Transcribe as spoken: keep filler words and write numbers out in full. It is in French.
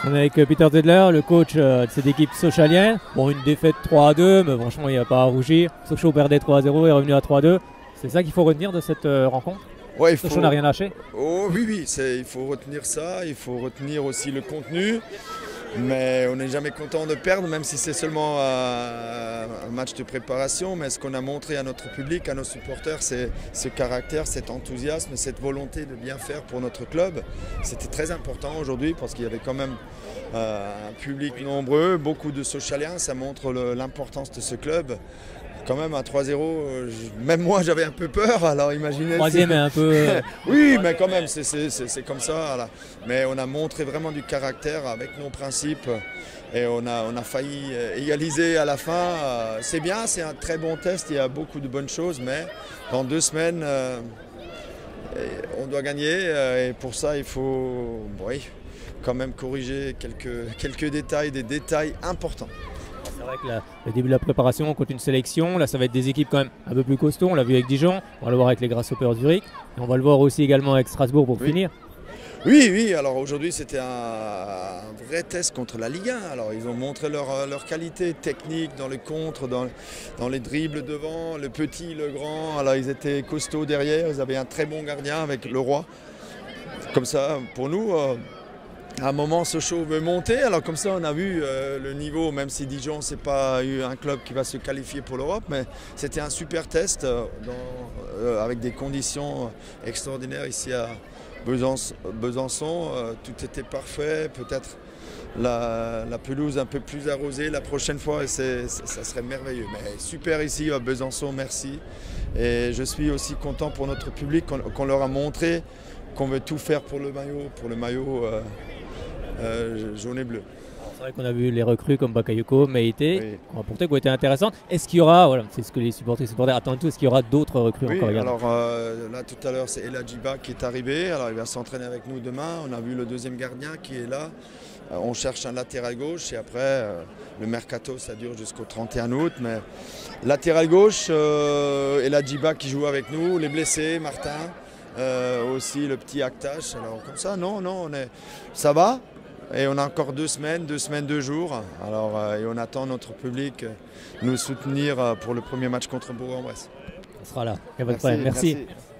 On est avec Peter Zedler, le coach de cette équipe sochalienne. Bon, une défaite trois à deux, mais franchement, il n'y a pas à rougir. Sochaux perdait trois à zéro et est revenu à trois à deux. C'est ça qu'il faut retenir de cette euh, rencontre. Ouais, il Sochaux faut... n'a rien lâché. Oh, oui, oui, il faut retenir ça. Il faut retenir aussi le contenu. Mais on n'est jamais content de perdre, même si c'est seulement euh, un match de préparation. Mais ce qu'on a montré à notre public, à nos supporters, c'est ce caractère, cet enthousiasme, cette volonté de bien faire pour notre club. C'était très important aujourd'hui parce qu'il y avait quand même euh, un public nombreux, beaucoup de Sochaliens. Ça montre l'importance de ce club. Quand même à trois zéro, même moi j'avais un peu peur, alors imaginez. Troisième est un peu... oui, mais quand même, c'est comme ça. Là. Mais on a montré vraiment du caractère avec nos principes et on a, on a failli égaliser à la fin. C'est bien, c'est un très bon test, il y a beaucoup de bonnes choses, mais dans deux semaines, euh, on doit gagner et pour ça il faut oui, quand même corriger quelques, quelques détails, des détails importants. C'est vrai que la, le début de la préparation, on compte une sélection. Là, ça va être des équipes quand même un peu plus costauds. On l'a vu avec Dijon, on va le voir avec les Grasshoppers Zurich. Et on va le voir aussi également avec Strasbourg pour oui. finir. Oui, oui. Alors aujourd'hui, c'était un, un vrai test contre la Ligue un. Alors ils ont montré leur, leur qualité technique dans les contres, dans, dans les dribbles devant, le petit, le grand. Alors ils étaient costauds derrière. Ils avaient un très bon gardien avec le roi. Comme ça, pour nous... Euh, À un moment, Sochaux veut monter, alors comme ça on a vu euh, le niveau, même si Dijon c'est pas eu un club qui va se qualifier pour l'Europe, mais c'était un super test euh, dans, euh, avec des conditions extraordinaires ici à Besançon. Besançon euh, tout était parfait, peut-être la, la pelouse un peu plus arrosée la prochaine fois, et c'est, ça serait merveilleux. Mais super ici à Besançon, merci. Et je suis aussi content pour notre public qu'on qu'on leur a montré qu'on veut tout faire pour le maillot, pour le maillot euh, Euh, jaune et bleu. C'est vrai qu'on a vu les recrues comme Bakayoko, Meïté, oui. qui ont apporté, qui ont été intéressantes. Est-ce qu'il y aura, voilà, c'est ce que les supporters, les supporters attendent tous, est-ce qu'il y aura d'autres recrues oui, encore également? Alors euh, là tout à l'heure c'est El Hadjiba qui est arrivé, alors il va s'entraîner avec nous demain. On a vu le deuxième gardien qui est là. Euh, on cherche un latéral gauche et après euh, le mercato ça dure jusqu'au trente et un août. Mais latéral gauche, euh, El Hadjiba qui joue avec nous, les blessés, Martin, euh, aussi le petit Aktash. Alors comme ça, non, non, on est, ça va. Et on a encore deux semaines, deux semaines, deux jours. Alors, euh, et on attend notre public nous soutenir pour le premier match contre Bourg-en-Bresse. On sera là, il n'y a pas de problème. Merci. merci.